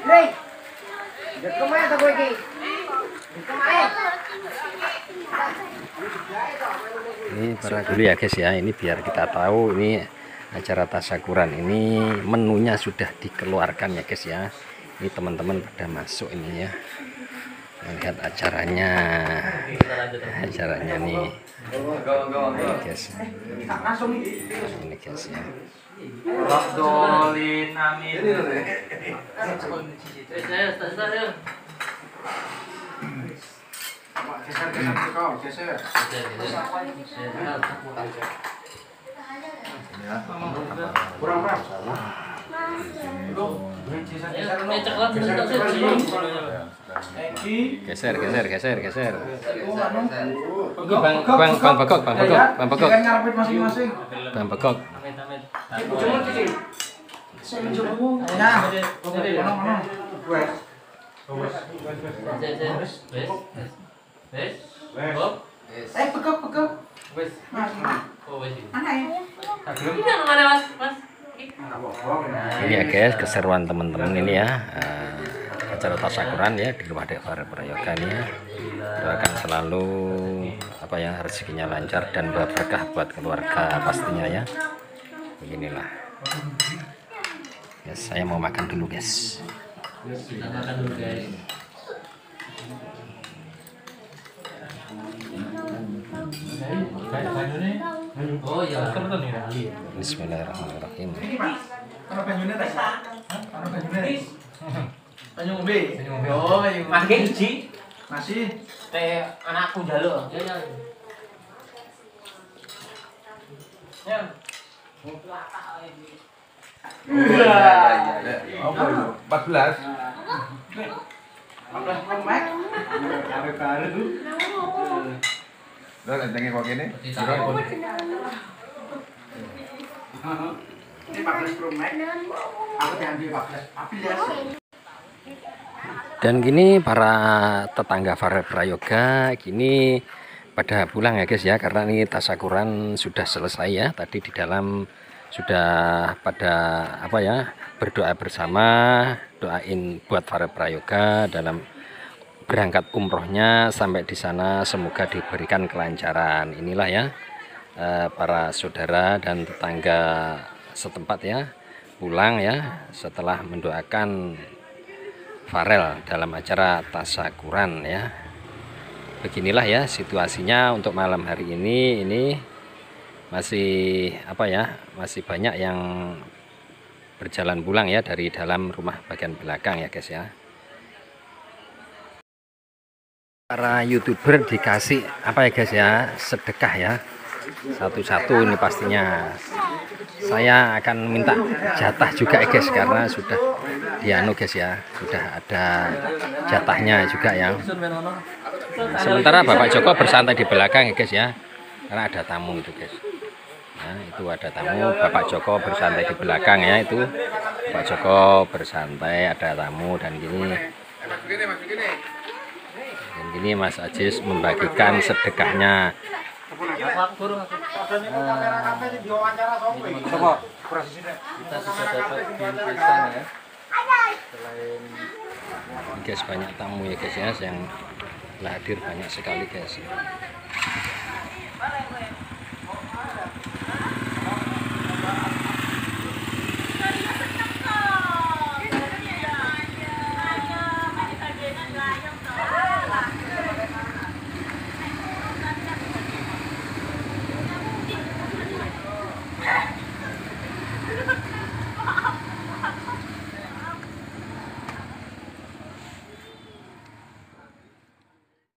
Ini para dulu ya guys ya, ini biar kita tahu ini acara tasyakuran ini menunya sudah dikeluarkan ya guys ya. Ini teman-teman pada masuk ini ya, melihat acaranya nih guys, ini guys ya. Geser. Bang Begok. Ini ya guys, keseruan teman-teman ini ya, acara tasyakuran ya di rumah Dek Farel Prayoga ini ya. Doakan selalu apa ya, rezekinya lancar dan berkah buat keluarga pastinya ya. Beginilah. Ya, saya mau makan dulu guys. Oh iya, Bismillahirrahmanirrahim. Masih teh anakku jaluk. Ya. Apa itu? 14. 14 promek. Baru. Lo lentengnya kok gini? Ini 14 promek. Aku diambil 14. Dan gini para tetangga Farel Prayoga gini pada pulang ya guys ya, karena ini tasyakuran sudah selesai ya. Tadi di dalam sudah pada apa ya, berdoa bersama, doain buat Farel Prayoga dalam berangkat umrohnya sampai di sana, semoga diberikan kelancaran. Inilah ya para saudara dan tetangga setempat ya, pulang ya setelah mendoakan Farel dalam acara tasyakuran ya. Beginilah ya situasinya untuk malam hari ini masih apa ya, masih banyak yang berjalan pulang ya dari dalam rumah bagian belakang ya guys ya. Para YouTuber dikasih apa ya guys ya, sedekah ya, satu-satu ini pastinya. Saya akan minta jatah juga ya guys, karena sudah dianu guys ya, sudah ada jatahnya juga ya. Sementara Bapak Joko bersantai di belakang ya guys ya, karena ada tamu itu guys. Nah, itu ada tamu, Bapak Joko bersantai di belakang ya, itu Bapak Joko bersantai, ada tamu. Dan gini Mas Ajis membagikan sedekahnya. Guys, banyak tamu ya guys ya, yang hadir banyak sekali guys.